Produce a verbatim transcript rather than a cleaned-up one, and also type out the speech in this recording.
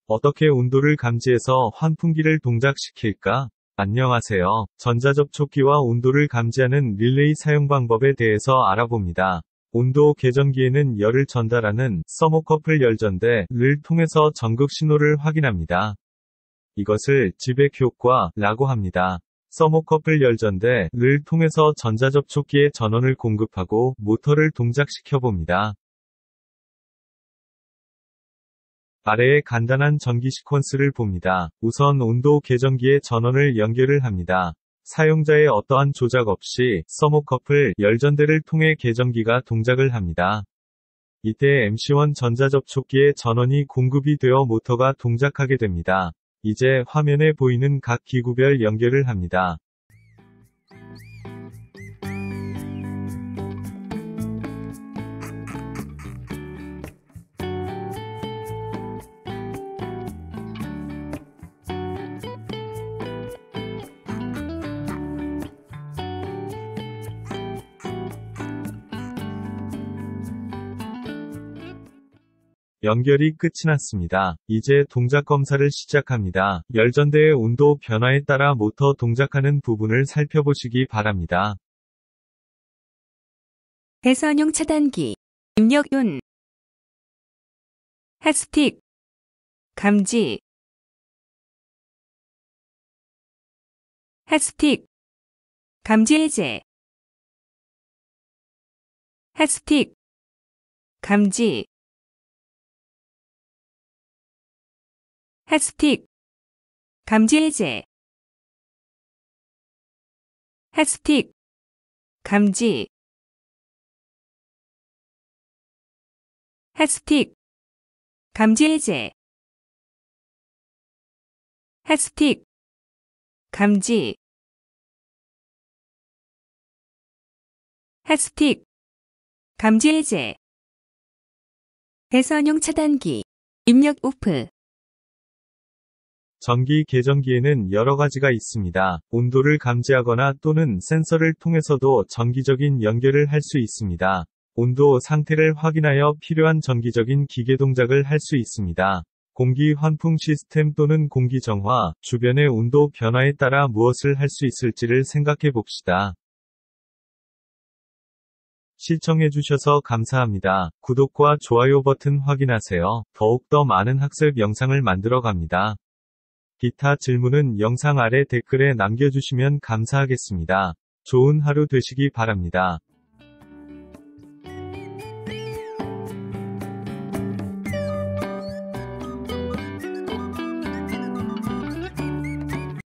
어떻게 온도를 감지해서 환풍기를 동작시킬까? 안녕하세요. 전자접촉기와 온도를 감지하는 릴레이 사용 방법에 대해서 알아봅니다. 온도 계정기에는 열을 전달하는 서모커플 열전대를 통해서 전극 신호를 확인합니다. 이것을 지백 효과라고 합니다. 서모커플 열전대를 통해서 전자접촉기에 전원을 공급하고 모터를 동작시켜 봅니다. 아래의 간단한 전기 시퀀스를 봅니다. 우선 온도 계정기에 전원을 연결을 합니다. 사용자의 어떠한 조작 없이 서모커플 열전대를 통해 계정기가 동작을 합니다. 이때 엠씨 원 전자접촉기에 전원이 공급이 되어 모터가 동작하게 됩니다. 이제 화면에 보이는 각 기구별 연결을 합니다. 연결이 끝이 났습니다. 이제 동작 검사를 시작합니다. 열전대의 온도 변화에 따라 모터 동작하는 부분을 살펴보시기 바랍니다. 배선용 차단기, 입력윤, 핫스틱, 감지, 핫스틱, 감지 해제, 핫스틱, 감지, 핫스틱, 감지 해제, 핫스틱, 감지, 핫스틱, 감지 해제, 핫스틱, 감지, 핫스틱, 감지 해제, 배선용 차단기, 입력 오프. 전기 계정기에는 여러 가지가 있습니다. 온도를 감지하거나 또는 센서를 통해서도 정기적인 연결을 할 수 있습니다. 온도 상태를 확인하여 필요한 정기적인 기계 동작을 할 수 있습니다. 공기 환풍 시스템 또는 공기 정화, 주변의 온도 변화에 따라 무엇을 할 수 있을지를 생각해 봅시다. 시청해주셔서 감사합니다. 구독과 좋아요 버튼 확인하세요. 더욱더 많은 학습 영상을 만들어 갑니다. 기타 질문은 영상 아래 댓글에 남겨주시면 감사하겠습니다. 좋은 하루 되시기 바랍니다.